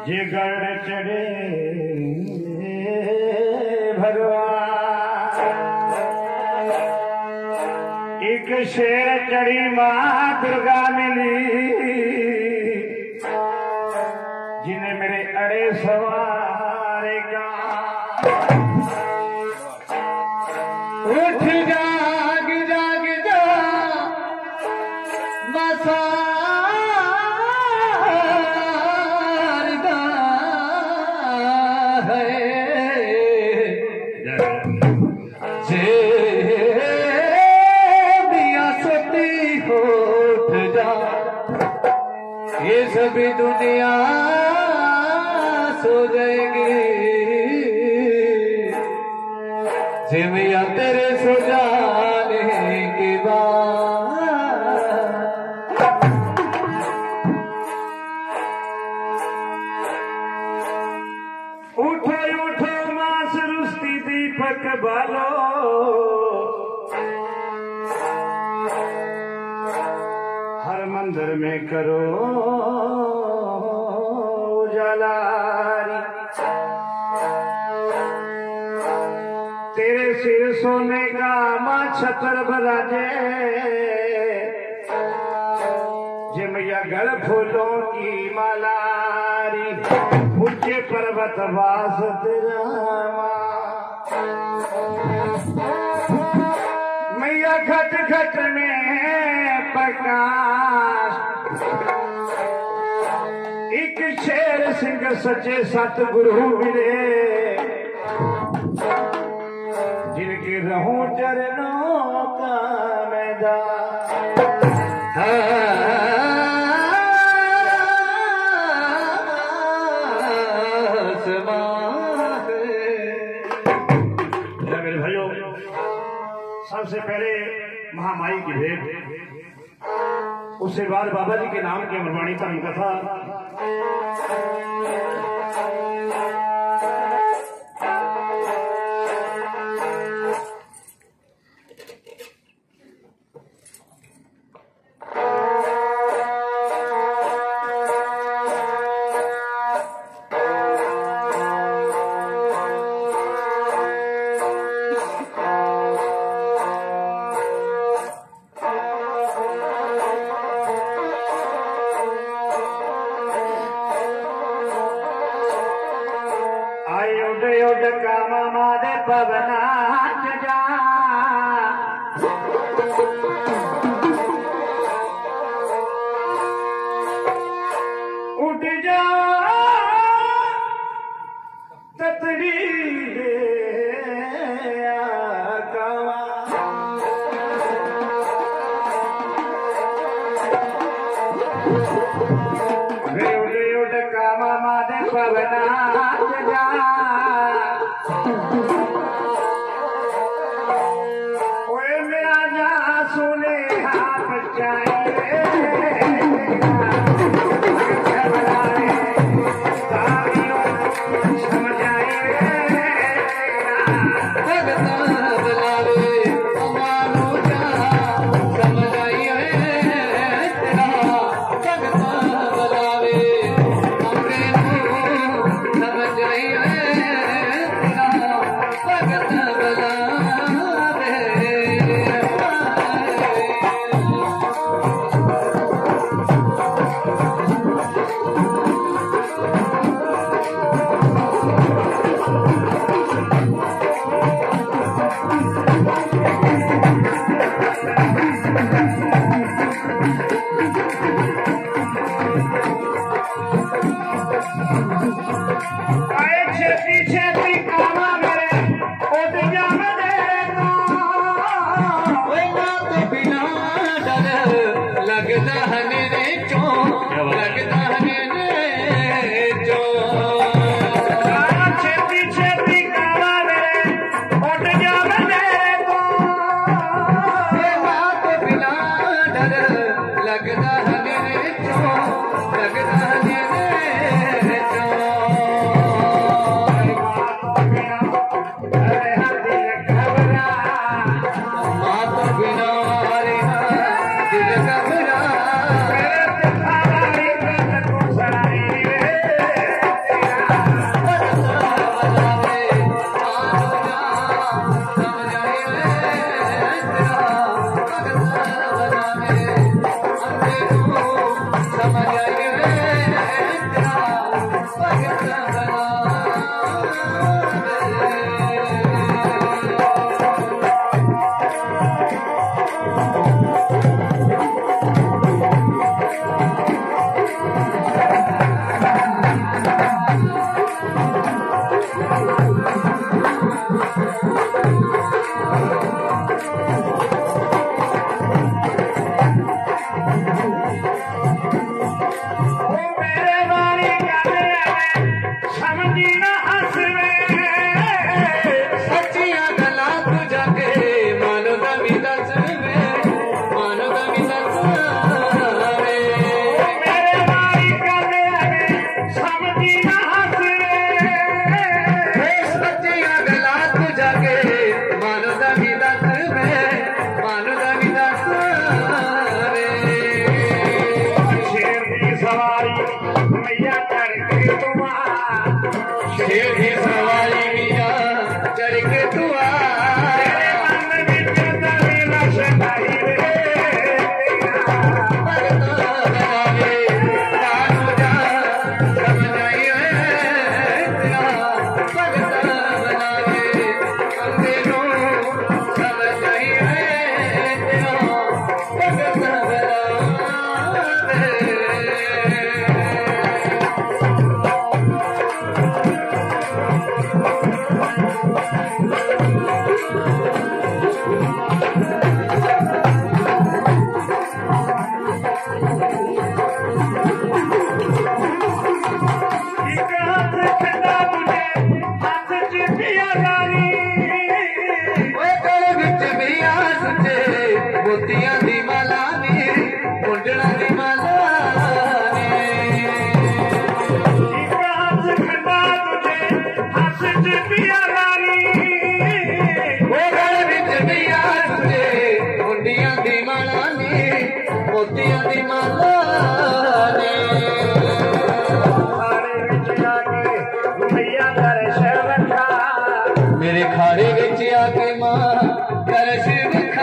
जे गढ़ चढ़े भगवान एक शेर चढ़ी मां दुर्गा मिली जिन्हें मेरे अड़े सवारे का उठ जाग जाग जा मसा सभी दुनिया सो जाएगी जिमिया तेरे सो जाने के बाद उठो उठो मां सरुस्ती दीपक बालो हर मंदिर में करो तेरे सिर सोने का मां छतर बराजे जिमया गल फूलों की मालारी ऊंचे पर्वत वास तेरा मैया खट खट में प्रकाश एक शेर सिंह सच्चे सतगुरु मिले जिनके रहूं चरणों का मैदान मेरे भाइयों सबसे पहले महामाई की भेंट उसके बाद बाबा जी के नाम की अमरवाणी धर्म कथा पवना जा उठ जा ततड़ी उठ कामा मादे पवना जा सुने आप शेर की सवारी किया चढ़ के तू आ मोतियां दी माला ने मुंडना दी माला ने हाथ खंडा तुझे हंस च पिया रानी वो गल विच पिया तुझे मुंडियां दी माला ने मोतियां दी माला ने खाड़े विच आके भैया दर्श रखा मेरे खाड़े विच आके मां दर्श रखा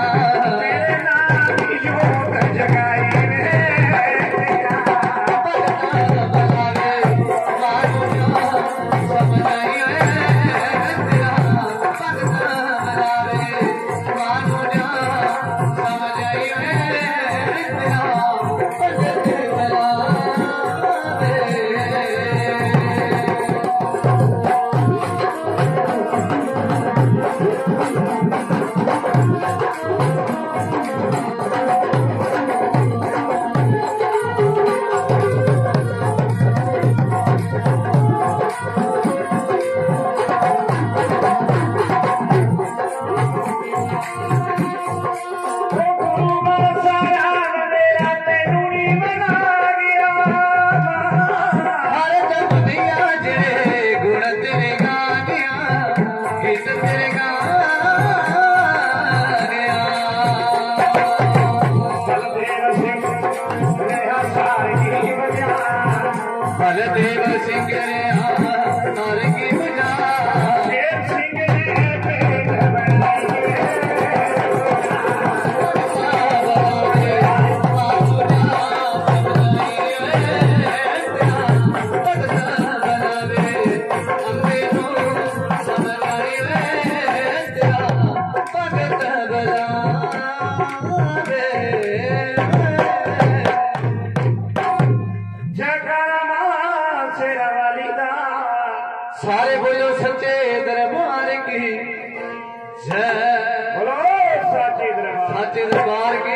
बलदेव सिंह रे हार की बजा शेर सिंह ने पेट बनाए सारे बोलो सच्चे दरबार की जय, बोलो सच्चे दरबार की